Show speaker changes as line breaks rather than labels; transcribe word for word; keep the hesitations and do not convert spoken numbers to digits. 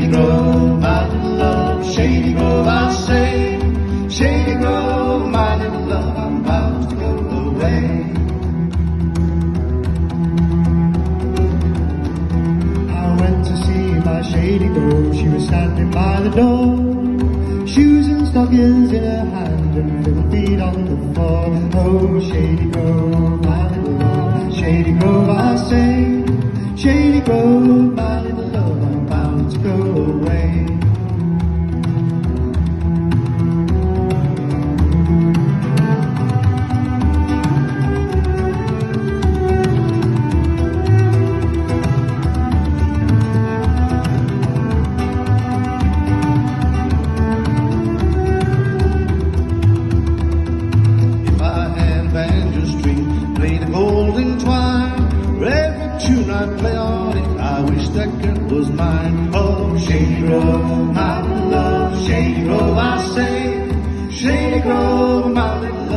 Grove, my little love, Shady Grove, I say. Shady Grove, my little love, I'm about to go away. I went to see my Shady Grove, she was standing by the door, shoes and stockings in her hand and little feet on the floor. Oh, Shady Grove, my little love, Shady Grove, I say. Shady Grove, my little love, I'm about to go away. I play on it, I wish that girl was mine. Oh, Shady Grove, my love, Shady Grove, I say. Shady Grove, my little